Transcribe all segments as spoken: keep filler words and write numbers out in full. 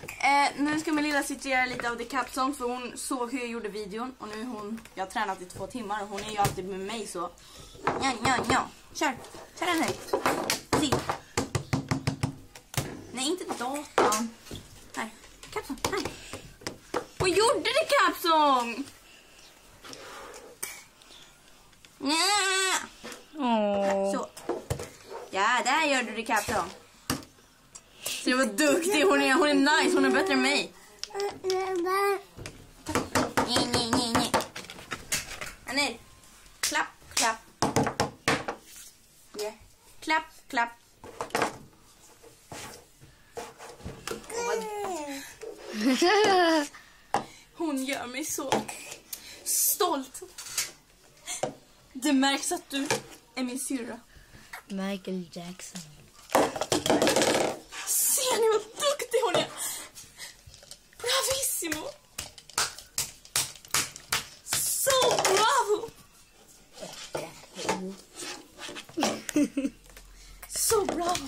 Eh, nu ska min lilla citera lite av The Cap Song, för hon såg hur jag gjorde videon. Och nu är hon, jag har tränat i två timmar och hon är ju alltid med mig så. Ja, ja, ja. Kör, kör den här. Se. Nej, inte datorn. Här, Cap Song, här. Hon gjorde The Cap Song! Ja. Åh. Så. Ja, där gör du The Cap Song. Så det var duktig, hon är, hon är nice, hon är bättre än mig. Nej, nej, nej, nej. Anel, klapp, klapp. Yeah. Klapp, klapp. Hon gör mig så stolt. Det märks att du är min syrra. Michael Jackson. Ser ni vad duktig hon är? Bravissimo. Så bravo. Så bravo.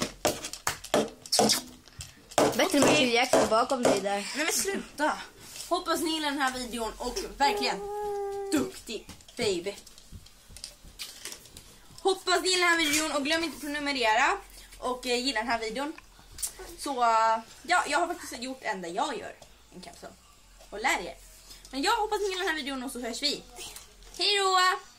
Bättre med Michael Jackson bakom dig där. Nej men sluta. Hoppas ni gillar den här videon och verkligen duktig baby. Hoppas ni gillar den här videon och glöm inte att prenumerera och eh, gilla den här videon. Så uh, ja, jag har faktiskt gjort en där jag gör en kapsel och lär er. Men jag hoppas ni gillar den här videon och så hörs vi. Hej då!